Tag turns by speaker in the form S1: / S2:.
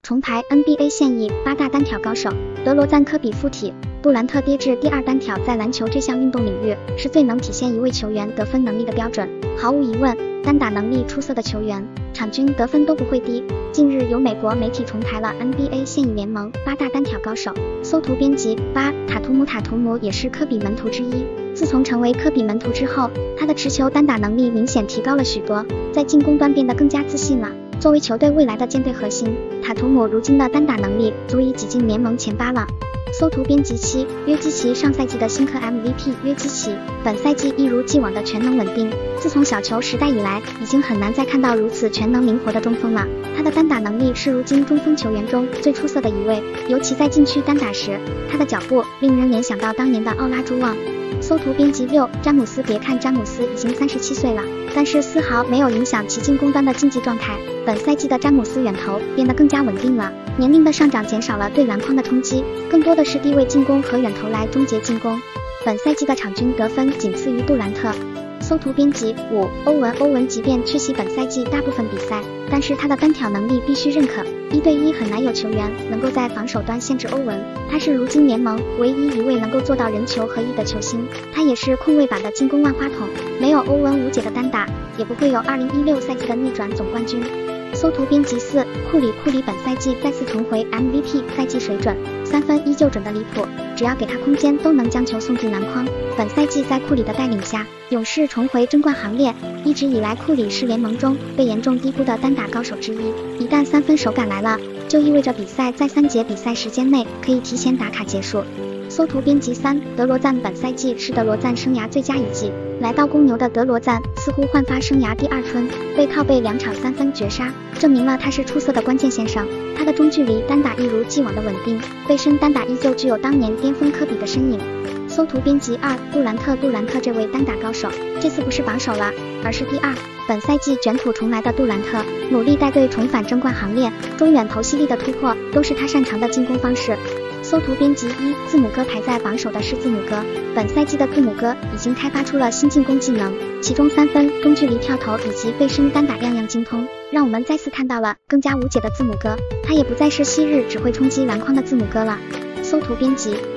S1: 重排 NBA 现役8大单挑高手，德罗赞、科比附体，杜兰特跌至第2单挑，在篮球这项运动领域是最能体现一位球员得分能力的标准。毫无疑问，单打能力出色的球员，场均得分都不会低。近日有美国媒体重排了 NBA 现役联盟8大单挑高手，搜图编辑8塔图姆也是科比门徒之一。自从成为科比门徒之后，他的持球单打能力明显提高了许多，在进攻端变得更加自信了。作为球队未来的舰队核心，塔图姆如今的单打能力足以挤进联盟前8了。搜图编辑7约基奇，上赛季的新科 MVP 约基奇，本赛季一如既往的全能稳定。自从小球时代以来，已经很难再看到如此全能灵活的中锋了。他的单打能力是如今中锋球员中最出色的一位，尤其在禁区单打时，他的脚步令人联想到当年的奥拉朱旺。搜图编辑6詹姆斯，别看詹姆斯已经37岁了，但是丝毫没有影响其进攻端的竞技状态。本赛季的詹姆斯远投变得更加稳定了，年龄的上涨减少了对篮筐的冲击，更多的是低位进攻和远投来终结进攻。本赛季的场均得分仅次于杜兰特。搜图编辑5欧文即便缺席本赛季大部分比赛，但是他的单挑能力必须认可，1对1很难有球员能够在防守端限制欧文，他是如今联盟唯一一位能够做到人球合一的球星，他也是控卫版的进攻万花筒，没有欧文无解的单打，也不会有2016赛季的逆转总冠军。搜图编辑4库里本赛季再次重回 MVP 赛季水准，3分依旧准的离谱，只要给他空间都能将球送进篮筐。本赛季在库里的带领下，勇士重回争冠行列。一直以来库里是联盟中被严重低估的单打高手之一，一旦3分手感来了，就意味着比赛在3节比赛时间内可以提前打卡结束。搜图编辑3德罗赞，本赛季是德罗赞生涯最佳一季，来到公牛的德罗赞似乎焕发生涯第2春，背靠背2场3分绝杀，证明了他是出色的关键先生。他的中距离单打一如既往的稳定，背身单打依旧具有当年巅峰科比的身影。搜图编辑2杜兰特这位单打高手，这次不是榜首了，而是第2。本赛季卷土重来的杜兰特，努力带队重返争冠行列，中远投犀利的突破都是他擅长的进攻方式。搜图编辑1字母哥，排在榜首的是字母哥，本赛季的字母哥已经开发出了新进攻技能，其中3分、中距离跳投以及背身单打样样精通，让我们再次看到了更加无解的字母哥，他也不再是昔日只会冲击篮筐的字母哥了。搜图编辑